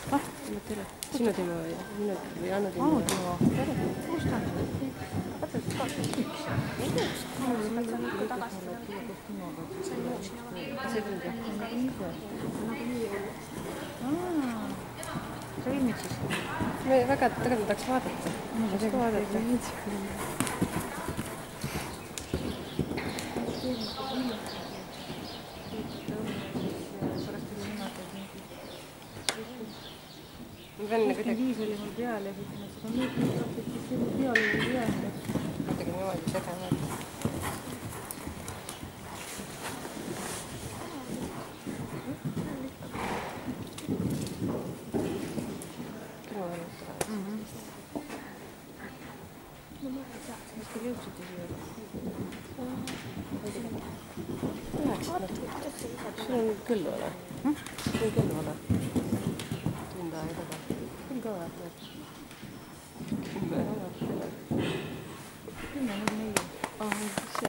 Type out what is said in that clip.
Sinu teeme või? Või Annu teeme? Audio. Kust on see? Vaata, üks. Tagasi. See on uus. See tundub jah. Sa ilmid siis? Me väga tahaks vaadata. Ma tahaks ka vaadata. Ma pean kuidagi... 5 oli mul peal ja siis ma seda mõõtnud tahtsid, siis selle peal oli peal. Kuidagi niimoodi tegema. Küll ma võin võtta. Mis teil jõudsite siia? Sul on küll ole. Sul on küll ole. Tund aega taga. Küll ka vaatad. Küll ka vaatad. Küll on nagu 4.